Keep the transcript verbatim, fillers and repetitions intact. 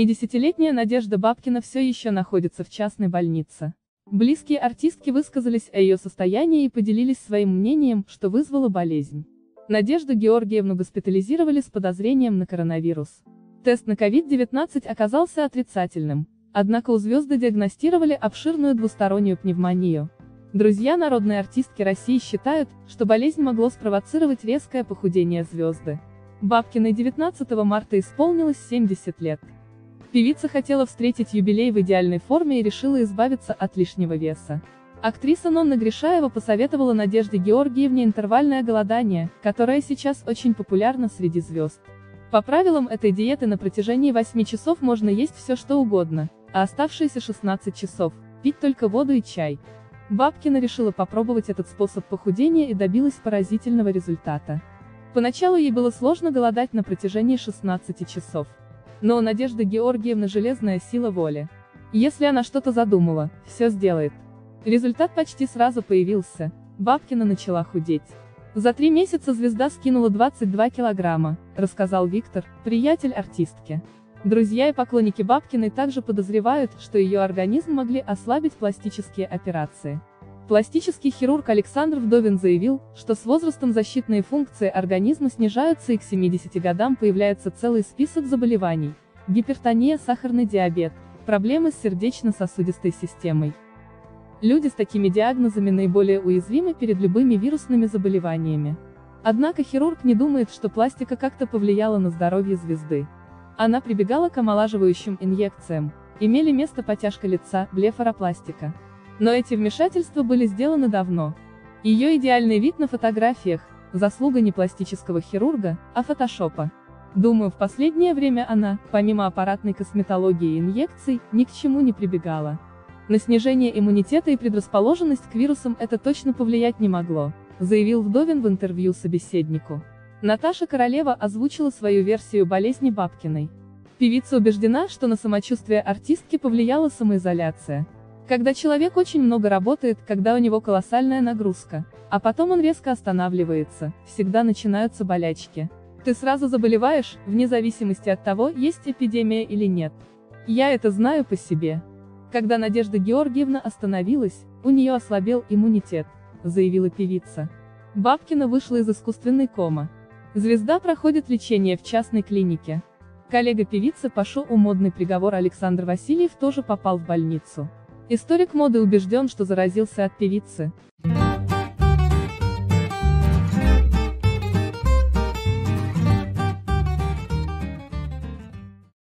семидесятилетняя Надежда Бабкина все еще находится в частной больнице. Близкие артистки высказались о ее состоянии и поделились своим мнением, что вызвало болезнь. Надежду Георгиевну госпитализировали с подозрением на коронавирус. Тест на ковид девятнадцать оказался отрицательным, однако у звезды диагностировали обширную двустороннюю пневмонию. Друзья народной артистки России считают, что болезнь могло спровоцировать резкое похудение звезды. Бабкиной девятнадцатого марта исполнилось семьдесят лет. Певица хотела встретить юбилей в идеальной форме и решила избавиться от лишнего веса. Актриса Нонна Гришаева посоветовала Надежде Георгиевне интервальное голодание, которое сейчас очень популярно среди звезд. По правилам этой диеты на протяжении восьми часов можно есть все что угодно, а оставшиеся шестнадцать часов – пить только воду и чай. Бабкина решила попробовать этот способ похудения и добилась поразительного результата. Поначалу ей было сложно голодать на протяжении шестнадцати часов. Но у Надежды Георгиевны железная сила воли. Если она что-то задумала, все сделает. Результат почти сразу появился. Бабкина начала худеть. За три месяца звезда скинула двадцать два килограмма, рассказал Виктор, приятель артистки. Друзья и поклонники Бабкиной также подозревают, что ее организм могли ослабить пластические операции. Пластический хирург Александр Вдовин заявил, что с возрастом защитные функции организма снижаются и к семидесяти годам появляется целый список заболеваний: гипертония, сахарный диабет, проблемы с сердечно-сосудистой системой. Люди с такими диагнозами наиболее уязвимы перед любыми вирусными заболеваниями. Однако хирург не думает, что пластика как-то повлияла на здоровье звезды. Она прибегала к омолаживающим инъекциям, имели место потяжка лица, блефаропластика. Но эти вмешательства были сделаны давно. Ее идеальный вид на фотографиях – заслуга не пластического хирурга, а фотошопа. Думаю, в последнее время она, помимо аппаратной косметологии и инъекций, ни к чему не прибегала. На снижение иммунитета и предрасположенность к вирусам это точно повлиять не могло, заявил Вдовин в интервью собеседнику. Наташа Королева озвучила свою версию болезни Бабкиной. Певица убеждена, что на самочувствие артистки повлияла самоизоляция. Когда человек очень много работает, когда у него колоссальная нагрузка, а потом он резко останавливается, всегда начинаются болячки. Ты сразу заболеваешь, вне зависимости от того, есть эпидемия или нет. Я это знаю по себе. Когда Надежда Георгиевна остановилась, у нее ослабел иммунитет, заявила певица. Бабкина вышла из искусственной комы. Звезда проходит лечение в частной клинике. Коллега певицы по шоу «Модный приговор» Александр Васильев тоже попал в больницу. Историк моды убежден, что заразился от певицы.